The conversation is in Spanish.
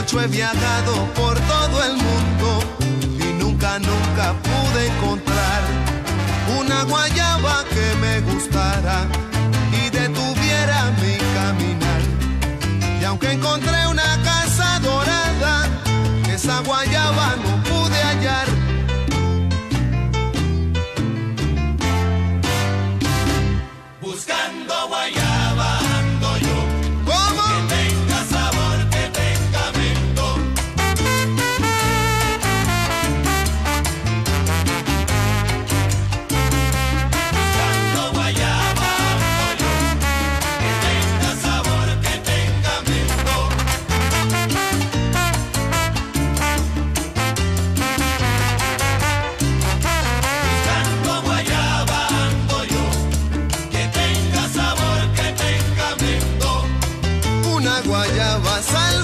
mucho he viajado por todo el mundo y nunca pude encontrar una guayaba que me gustara y detuviera mi caminar. Y aunque encontré una casa dorada, esa guayaba no pude hallar. Buscando guayaba ando yo. ¿Cómo? Que tenga sabor, que tenga mento. Buscando guayaba ando yo. Que tenga sabor, que tenga mento. Buscando guayaba ando yo. Que tenga sabor, que tenga mento. Una guayaba salvaje